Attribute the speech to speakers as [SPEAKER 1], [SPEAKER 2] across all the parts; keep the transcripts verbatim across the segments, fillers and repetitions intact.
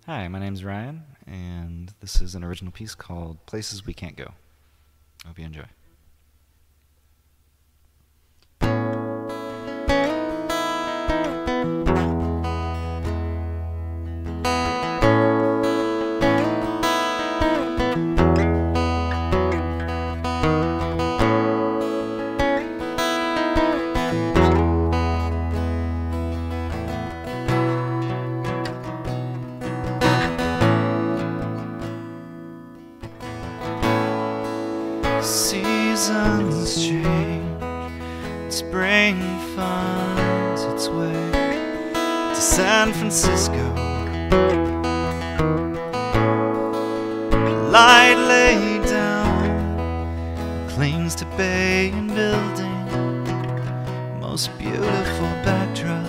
[SPEAKER 1] Hi, my name's Ryan, and this is an original piece called Places We Can't Go. I hope you enjoy. Seasons change, and spring finds its way to San Francisco. Light laid down, clings to bay and building, most beautiful backdrop.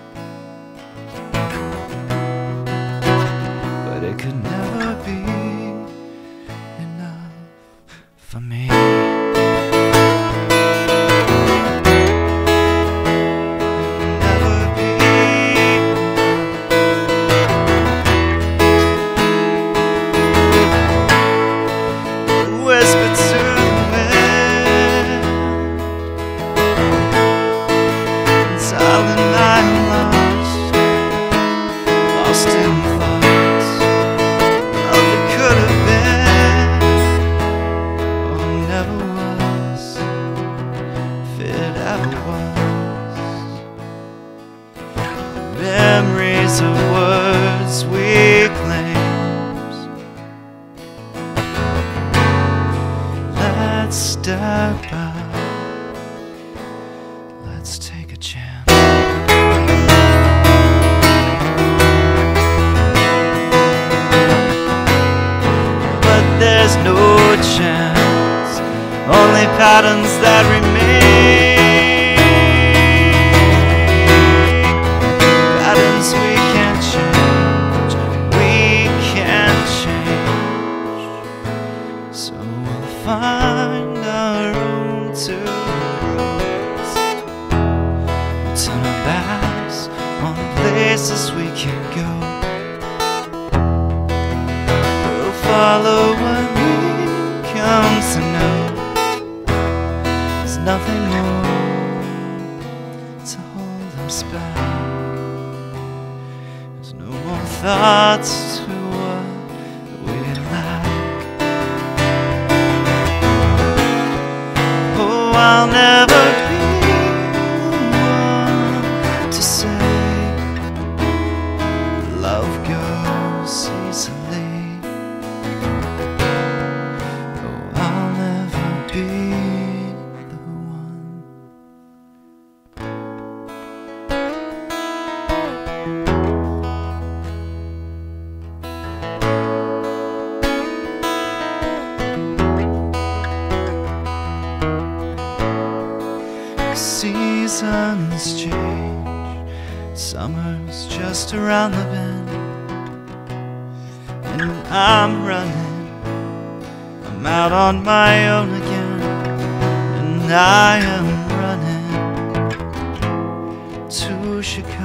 [SPEAKER 1] But it could never be enough for me. Whisper to the wind, silent I'm lost, lost in thoughts of it could have been, or never was, if it ever was. Memories of words we claim. Let's step out, let's take a chance. But there's no chance, only patterns that remain, patterns we can't change, we can't change. So we'll find our own to cross. We'll turn our backs on places we can't go. We'll follow what we come to know. There's nothing more to hold us back. There's no more thoughts to what we lack. I'll never be the one to say love goes easily. Oh, I'll never be the one. Seasons change, summer's just around the bend, and I'm running, I'm out on my own again, and I am running to Chicago.